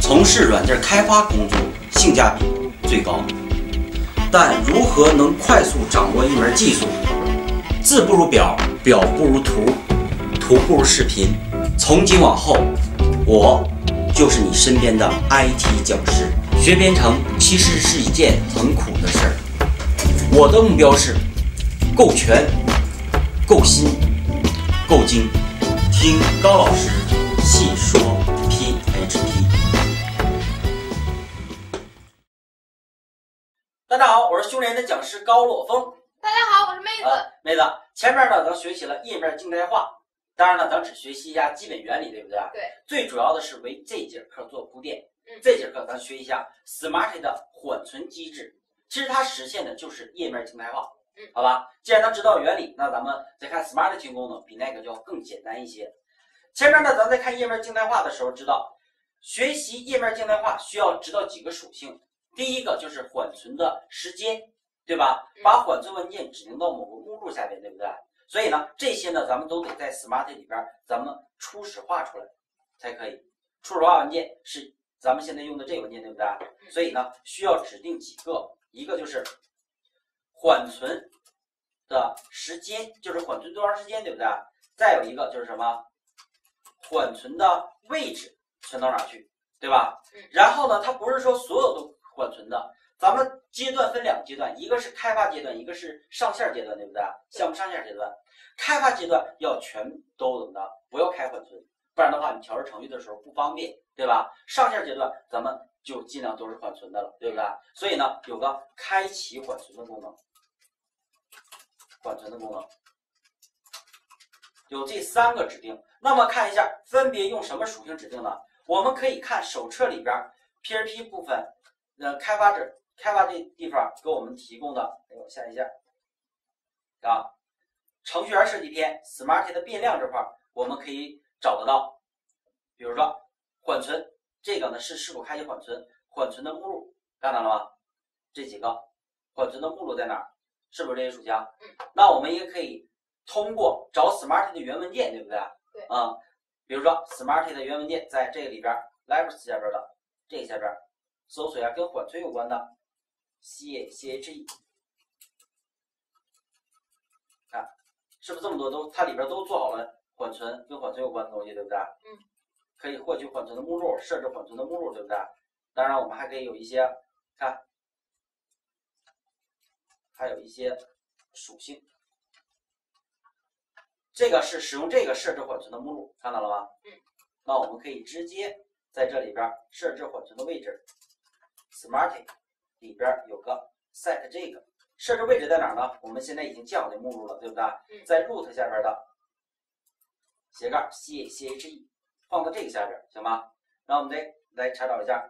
从事软件开发工作性价比最高。但如何能快速掌握一门技术？字不如表，表不如图，图不如视频。从今往后，我就是你身边的 IT 讲师。学编程其实是一件很苦的事儿，我的目标是够全、够新、够精。听高老师细说 PHP。大家好，我是兄人的讲师高洛峰。 大家好，我是妹子。 妹子，前面呢咱学习了页面静态化，当然了，咱只学习一下基本原理，对不对？ 对。 最主要的是为这节课做铺垫。这节课咱学一下 Smarty 的缓存机制，其实它实现的就是页面静态化。好吧，既然咱知道原理，那咱们再看 Smarty 提供呢，比那个就要更简单一些。前面呢，咱在看页面静态化的时候，知道学习页面静态化需要知道几个属性。第一个就是缓存的时间，对吧？把缓存文件指定到某个目录下边，对不对？所以呢，这些呢，咱们都得在 Smarty 里边，咱们初始化出来才可以。初始化文件是咱们现在用的这个文件，对不对？所以呢，需要指定几个，一个就是缓存的时间，就是缓存多长时间，对不对？再有一个就是什么？缓存的位置存到哪去，对吧？然后呢，它不是说所有都缓存的，咱们阶段分两个阶段，一个是开发阶段，一个是上线阶段，对不对？项目上线阶段，开发阶段要全都怎么的，不要开缓存，不然的话你调试程序的时候不方便，对吧？上线阶段咱们就尽量都是缓存的了，对不对？所以呢，有个开启缓存的功能，缓存的功能有这三个指定。那么看一下分别用什么属性指定呢？我们可以看手册里边 PHP 部分开发这地方给我们提供的，我下一下啊，程序员设计篇 Smarty 的变量这块我们可以找得到。比如说缓存，这个呢是否开启缓存，缓存的目录看到了吗？这几个缓存的目录在哪儿？是不是这些属性？那我们也可以通过找 Smarty 的原文件，对不对？ 对。 比如说 Smarty 的原文件在这个里边 Libraries 下边的这个下边搜索一下跟缓存有关的 CHE， 看是不是这么多都它里边都做好了缓存跟缓存有关的东西，对不对？可以获取缓存的目录，设置缓存的目录，对不对？当然我们还可以有一些看，还有一些属性。这个是使用这个设置缓存的目录，看到了吗？那我们可以直接在这里边设置缓存的位置。Smarty 里边有个 set 这个设置位置在哪儿呢？我们现在已经建好这目录了，对不对？在 root 下边的斜杠 CHE 放到这个下边，行吗？然后我们再来查找一下。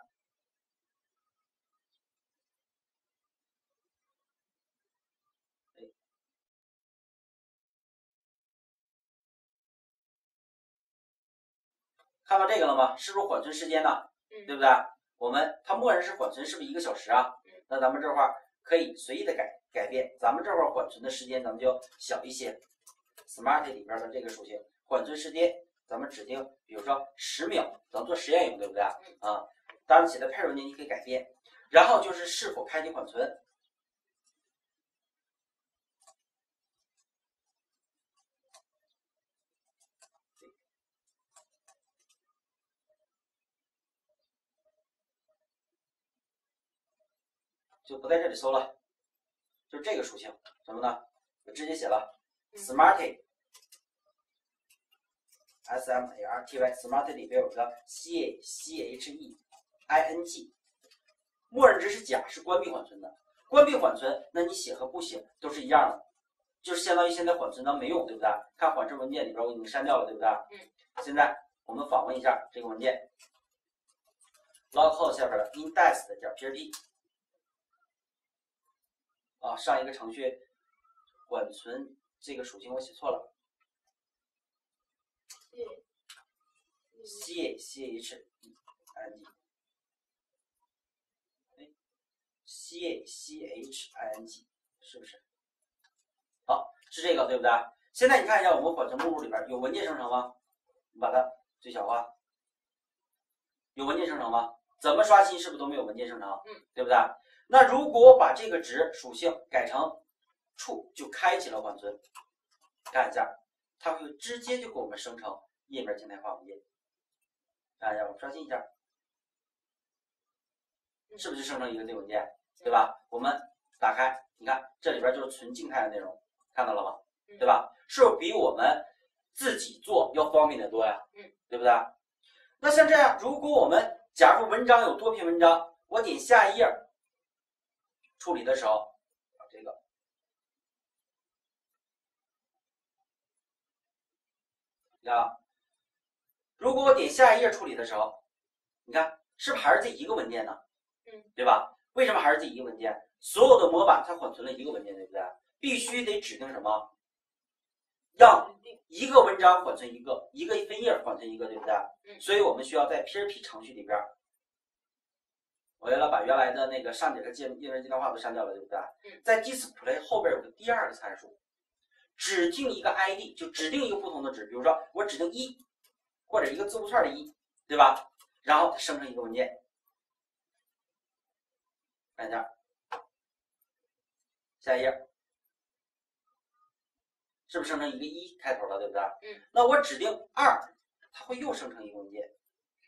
看到这个了吗？是不是缓存时间呢？对不对？它默认是缓存，是不是1个小时啊？那咱们这块可以随意的改变，咱们这块缓存的时间咱们就小一些。Smarty 里边的这个属性缓存时间，咱们指定，比如说10秒，咱们做实验用，对不对？当然写在配置文件你可以改变。然后就是是否开启缓存。就不在这里搜了，就是这个属性什么呢？我直接写了 Smarty SMARTY Smarty 里边有个 CHEING， 默认值是假，是关闭缓存的。关闭缓存，那你写和不写都是一样的，就是相当于现在缓存咱没用，对不对？看缓存文件里边我已经删掉了，对不对？现在我们访问一下这个文件 ，logcode 下边的 index.php。上一个程序缓存这个属性我写错了 ，CHEING， 是不是？好，是这个对不对？现在你看一下我们缓存目录里边有文件生成吗？你把它最小化，有文件生成吗？ 怎么刷新是不是都没有文件生成？对不对？那如果我把这个值属性改成 true， 就开启了缓存，看一下，它会直接就给我们生成页面静态化文件。看一下，我们刷新一下，是不是就生成一个这个文件？对吧？我们打开，你看这里边就是纯静态的内容，看到了吗？对吧？是不是比我们自己做要方便得多呀？对不对？那像这样，如果我们假如文章有多篇文章，我点下一页处理的时候，这个啊，如果我点下一页处理的时候，你看是不是还是这一个文件呢？对吧？为什么还是这一个文件？所有的模板它缓存了一个文件，对不对？必须得指定什么？让一个文章缓存一个，一个分页缓存一个，对不对？所以我们需要在 PHP 程序里边，我为了把原来的那个上节课页面静态化都删掉了，对不对？在 display 后边有个第二个参数，指定一个 ID， 就指定一个不同的值，比如说我指定1，或者一个字符串的1，对吧？然后它生成一个文件，看一下，下一页，是不是生成一个1开头了，对不对？那我指定2，它会又生成一个文件。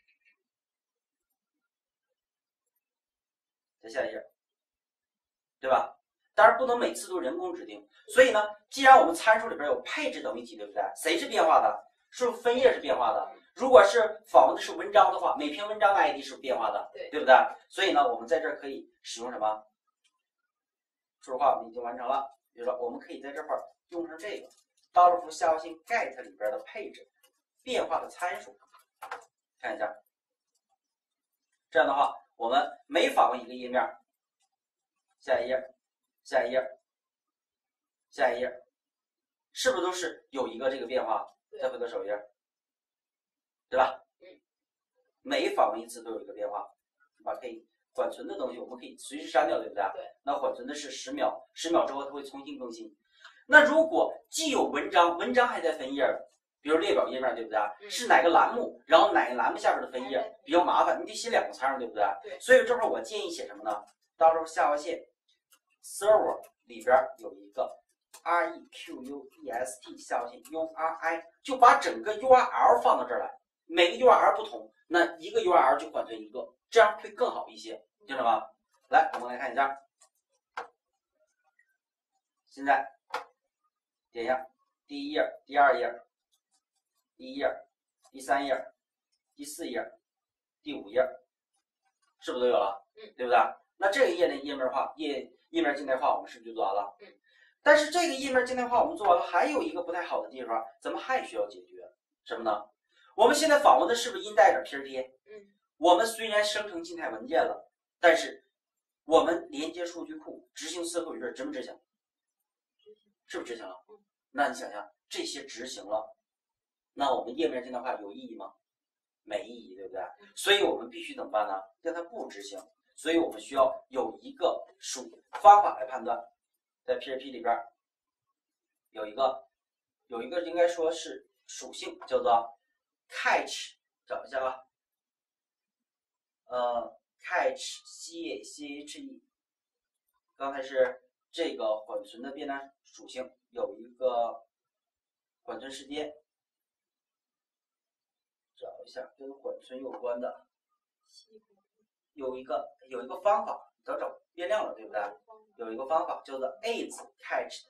再下一页，对吧？当然不能每次都人工指定，所以呢，既然我们参数里边有配置等于体，对不对？谁是变化的？是不是分页是变化的？如果是访问的是文章的话，每篇文章的 ID 是不是变化的？对不对？所以呢，我们在这儿可以使用什么？说实话，我们已经完成了。比如说，我们可以在这块用上这个$符下划线 get 里边的配置变化的参数，看一下。这样的话，我们每访问一个页面，下一页，下一页，下一页，是不是都是有一个这个变化？再回到首页，对吧？每访问一次都有一个变化，把可以缓存的东西我们可以随时删掉，对不对？那缓存的是10秒，10秒之后它会重新更新。那如果既有文章还在分页的，比如列表页面，对不对？是哪个栏目，然后哪个栏目下边的分页比较麻烦，你得写2个参数，对不对？所以这会儿我建议写什么呢？到时候下划线 server 里边有一个 request 下划线 URI， 就把整个 URL 放到这儿来，每个 URL 不同，那一个 URL 就缓存一个，这样会更好一些，听懂吗？来，我们来看一下，现在点一下第一页、第2页、第1页、第3页、第4页、第5页，是不是都有了？对不对？那这个页的页面化、页面静态化，我们是不是就做完了？但是这个页面静态化我们做完了，还有一个不太好的地方，咱们还需要解决什么呢？我们现在访问的是不是 index.php？我们虽然生成静态文件了，但是我们连接数据库、执行SQL语句执不执行？是不是执行了？那你想想，这些执行了，那我们页面静态化有意义吗？没意义，对不对？所以我们必须怎么办呢？让它不执行。所以我们需要有一个方法来判断，在 PHP 里边有一个应该说是属性，叫做 catch， 找一下吧。catch CHE， 刚才是这个缓存的变量属性有一个缓存时间，找一下跟缓存有关的，有一个方法，找变量了，对不对？有一个方法叫做 is catched，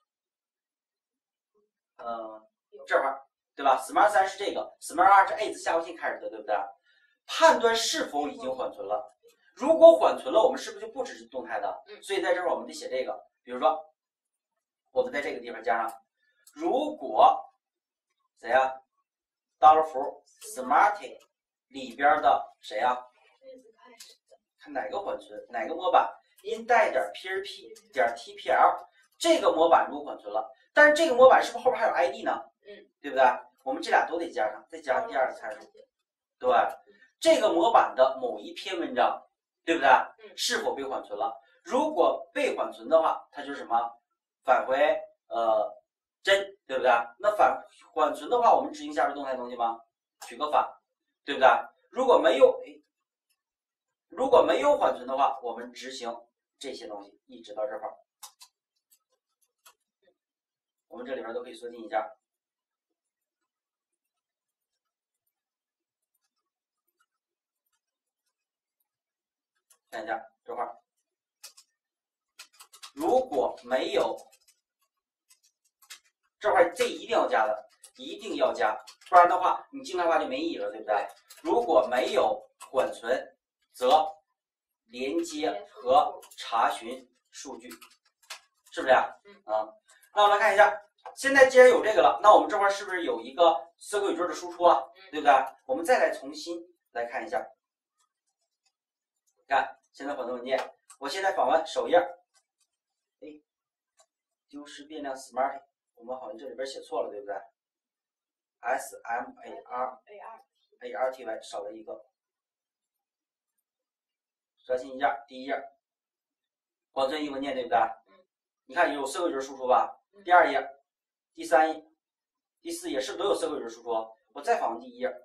这会儿对吧 ？smart 3是这个 ，smart 2是 is 下划线开始的，对不对？判断是否已经缓存了。如果缓存了，我们是不是就不支持动态的？所以在这儿我们得写这个，比如说我们在这个地方加上，如果谁呀$符 smart 里边的谁呀？看哪个缓存，哪个模板 index.php.tpl 这个模板如果缓存了，但是这个模板是不是后边还有 ID 呢？对不对？我们这俩都得加上，再加上第2个参数，对，这个模板的某一篇文章，对不对？是否被缓存了？如果被缓存的话，它就是什么？返回真，对不对？那缓存的话，我们执行下边动态东西吗？取个反，对不对？如果没有， 如果没有缓存的话，我们执行这些东西一直到这块儿，我们这里边都可以缩进一下。看一下这块儿，如果没有这块，这一定要加的，一定要加，不然的话你静态化就没意义了，对不对？如果没有缓存，则连接和查询数据，是不是呀？那我们来看一下，现在既然有这个了，那我们这块是不是有一个SQL宇宙的输出啊？对不对？我们再来重新来看一下，看现在缓存文件，我现在访问首页，哎，丢失变量 Smart， 我们好像这里边写错了，对不对 ？SMARTY 少了一个。刷新一下第一页，缓存一文件，对不对？你看有SQL宇宙输出吧？第二页、第三页、第四页是不是都有SQL宇宙输出？我再访问第一页、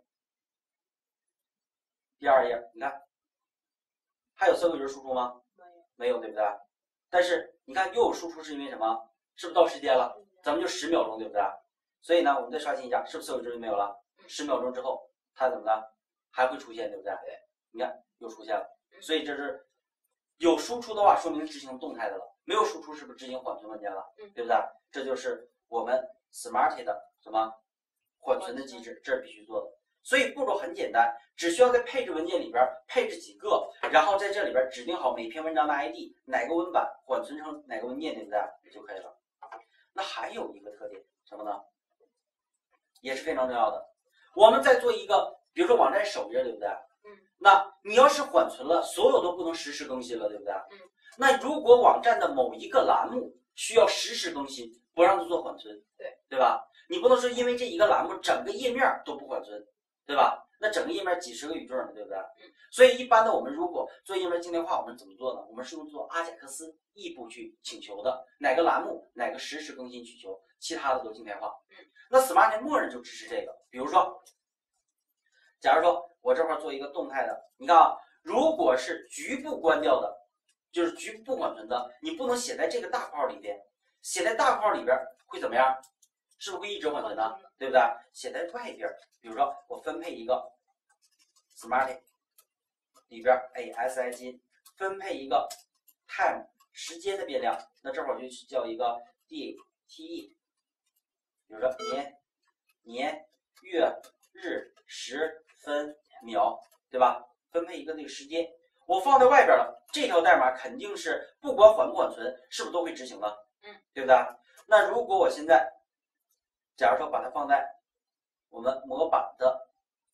第二页，你看还有SQL宇宙输出吗？没有，对不对？但是你看又有输出是因为什么？是不是到时间了？咱们就10秒钟，对不对？所以呢，我们再刷新一下，是不是SQL宇宙就没有了？10秒钟之后它怎么的还会出现，对不对？对，你看又出现了。所以这是有输出的话，说明执行动态的了；没有输出，是不是执行缓存文件了？对不对？这就是我们 Smart 的什么缓存的机制，这是必须做的。所以步骤很简单，只需要在配置文件里边配置几个，然后在这里边指定好每篇文章的 ID， 哪个文版缓存成哪个文件，对不对？就可以了。那还有一个特点什么呢？也是非常重要的。我们在做一个，比如说网站首页，对不对？那你要是缓存了，所有都不能实时更新了，对不对？那如果网站的某一个栏目需要实时更新，不让它做缓存，对吧？你不能说因为这一个栏目整个页面都不缓存，对吧？那整个页面几十个宇宙呢，对不对？所以一般的我们如果做页面静态化，我们怎么做呢？我们是用做阿贾克斯异步去请求的，哪个栏目哪个实时更新需求，其他的都静态化。那 Smart 默认就支持这个，比如说，假如说我这块做一个动态的，你看啊，如果是局部关掉的，就是局部缓存的，你不能写在这个大块里边，写在大块里边会怎么样？是不是会一直缓存呢？对不对？写在外边，比如说我分配一个 Smart 里边 ASI 金，分配一个 time 时间的变量，那这会儿就叫一个 DTE， 比如说年、月、日、时、分、秒，对吧？分配一个那个时间，我放在外边了，这条代码肯定是不管缓不缓存，是不是都会执行的？对不对？那如果我现在，假如说把它放在我们模板的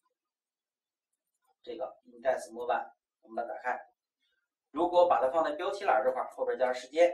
这个 index 模板，我们把它打开。如果把它放在标题栏这块，后边加上时间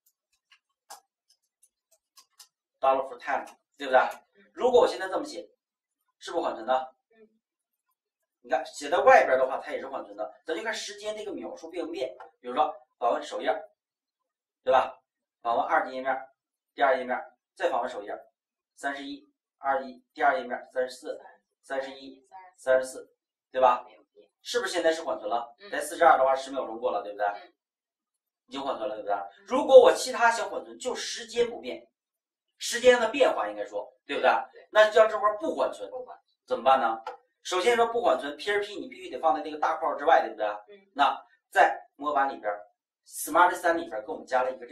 $for time， 对不对？如果我现在这么写，是不是缓存的？你看写在外边的话，它也是缓存的。咱就看时间这个秒数变不变。比如说访问首页，对吧？访问二级页面，第二页面，再访问首页，31、21，第二页面34、31、34，对吧？是不是现在是缓存了？在42的话，10秒钟过了，对不对？已经缓存了，对不对？如果我其他想缓存，就时间不变，时间的变化应该说，对不对？那叫这块不缓存，怎么办呢？首先说不缓存 ，PHP 你必须得放在这个大块之外，对不对？那在模板里边 ，Smart 3里边给我们加了一个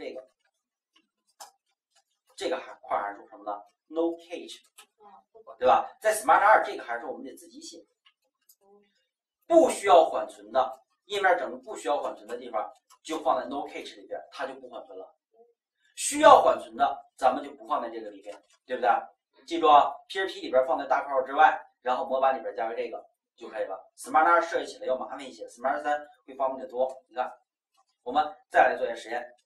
这个块函数什么呢 ？No cache， 对吧？在 Smart 2这个函数我们得自己写，不需要缓存的页面整个不需要缓存的地方，就放在 No cache 里边，它就不缓存了。需要缓存的，咱们就不放在这个里边，对不对？记住啊 ，PHP 里边放在大块之外。然后模板里边加个这个就可以了。Smart 2设计起来要麻烦一些 ，Smart 3会方便得多。你看，我们再来做一下实验，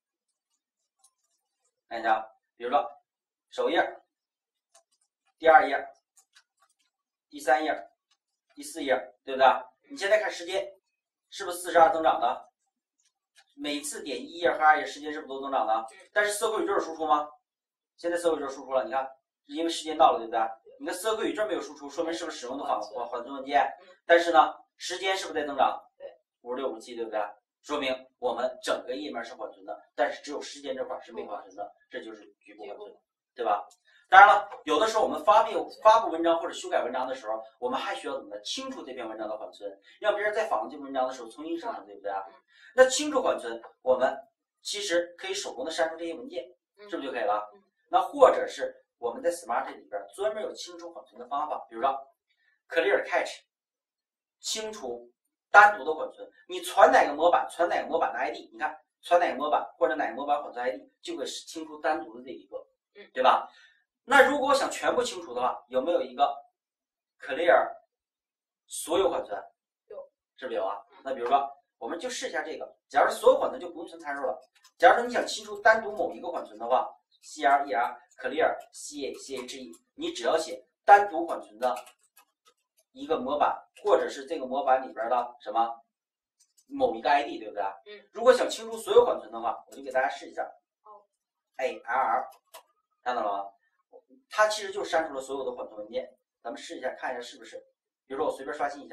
看一下，比如说首页、第二页、第三页、第四页，对不对？你现在看时间，是不是42增长的？每次点1页和2页，时间是不是都增长的？但是SQL宇宙输出吗？现在SQL宇宙输出了，你看，因为时间到了，对不对？你看SQL宇宙没有输出，说明是不是使用的缓存文件？但是呢，时间是不是在增长？ 56、57，对不对？说明我们整个页面是缓存的，但是只有时间这块是没缓存的，这就是局部缓存，对吧？当然了，有的时候我们发布文章或者修改文章的时候，我们还需要怎么的清除这篇文章的缓存，让别人在访问这篇文章的时候重新生成，对不对啊？那清除缓存，我们其实可以手工的删除这些文件，是不是就可以了？那或者是我们在 Smarty 里边专门有清除缓存的方法，比如说 Clear Cache， 清除单独的缓存，你传哪个模板，传哪个模板的 ID， 你看传哪个模板或者哪个模板缓存 ID， 就会清除单独的这一个，对吧？那如果我想全部清除的话，有没有一个 Clear 所有缓存？有，是不是有啊？那比如说，我们就试一下这个，假如所有缓存就不用存参数了。假如说你想清除单独某一个缓存的话 ，clear Clear cache， 你只要写单独缓存的一个模板，或者是这个模板里边的什么某一个 ID， 对不对？如果想清除所有缓存的话，我就给大家试一下。ALL， 看到了吗？它其实就删除了所有的缓存文件。咱们试一下，看一下是不是。比如说我随便刷新一下，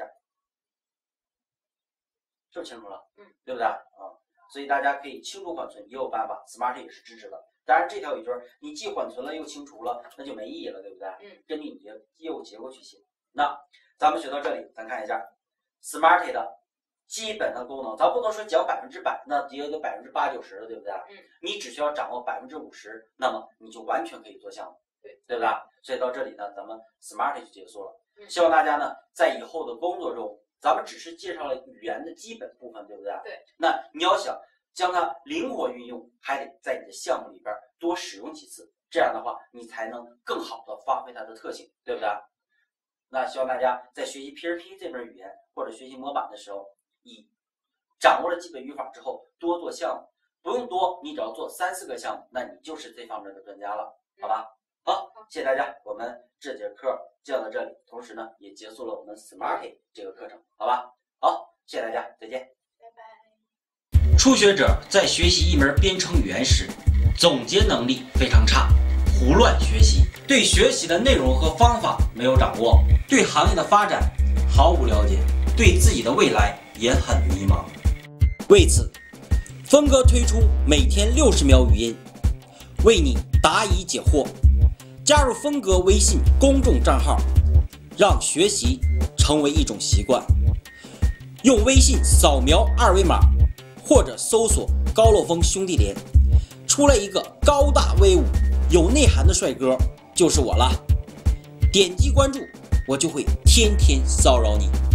是不是清楚了？对不对？所以大家可以清除缓存也有办法 ，Smarty 也是支持的。当然这条语句你既缓存了又清除了，那就没意义了，对不对？根据你的业务结构去写。那咱们学到这里，咱看一下 Smarty 的基本的功能，咱不能说讲100%，那也有80%、90%的，对不对？你只需要掌握50%，那么你就完全可以做项目，对不对？所以到这里呢，咱们 Smarty 就结束了。希望大家呢，在以后的工作中，咱们只是介绍了语言的基本部分，对不对？对。那你要想将它灵活运用，还得在你的项目里边多使用几次，这样的话，你才能更好的发挥它的特性，对不对？那希望大家在学习 PHP 这门语言或者学习模板的时候，掌握了基本语法之后，多做项目，不用多，你只要做3、4个项目，那你就是这方面的专家了，好吧？好，谢谢大家，我们这节课教到这里，同时呢，也结束了我们 Smarty 这个课程，好吧？好，谢谢大家，再见。 拜拜。 初学者在学习一门编程语言时，总结能力非常差，胡乱学习，对学习的内容和方法没有掌握，对行业的发展毫无了解，对自己的未来也很迷茫。为此，峰哥推出每天60秒语音，为你答疑解惑。加入峰哥微信公众账号，让学习成为一种习惯。用微信扫描2维码，或者搜索高乐峰兄弟连，出来一个高大威武、有内涵的帅哥，就是我了。点击关注，我就会天天骚扰你。